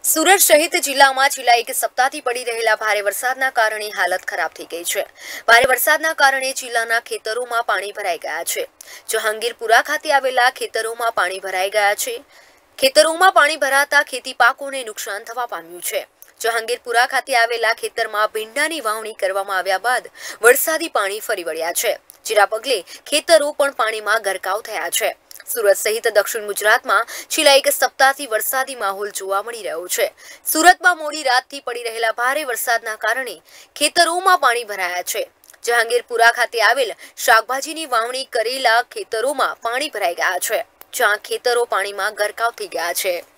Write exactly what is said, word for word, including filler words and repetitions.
સુરત સહિત જિલ્લામાં છેલ્લા એક સપ્તાહથી પડી રહેલા ભારે વરસાદના કારણે હાલત ખરાબ થઈ ગઈ છે। ભારે વરસાદના કારણે જિલ્લાના ખેતરોમાં પાણી ભરાઈ ગયા છે। જહાંગીરપુરા ખાતે આવેલા ખેતરોમાં પાણી ભરાઈ ગયા છે। ખેતરોમાં પાણી ભરાતા ખેતી પાકોને નુકસાન થવા પામ્યું છે। જહાંગીરપુરા ખાતે આવેલા ખેતરમાં ભીંડાની વાવણી કરવામાં આવ્યા બાદ વરસાદી પાણી ફરી વળ્યા છે, જેના પગલે ખેતરો પણ પાણીમાં ગરકાવ થયા છે। સુરત સહિત દક્ષિણ ગુજરાતમાં છેલ્લા એક સપ્તાહથી વરસાદી માહોલ જોવા મળી રહ્યો છે। સુરતમાં મોડી રાતથી પડી રહેલા ભારે વરસાદના કારણે ખેતરોમાં પાણી ભરાયા છે। જહાંગીરપુરા ખાતે આવેલ શાકભાજીની વાવણી કરેલા ખેતરોમાં પાણી ભરાઈ ગયા છે, જ્યાં ખેતરો પાણીમાં ગરકાવ થઈ ગયા છે।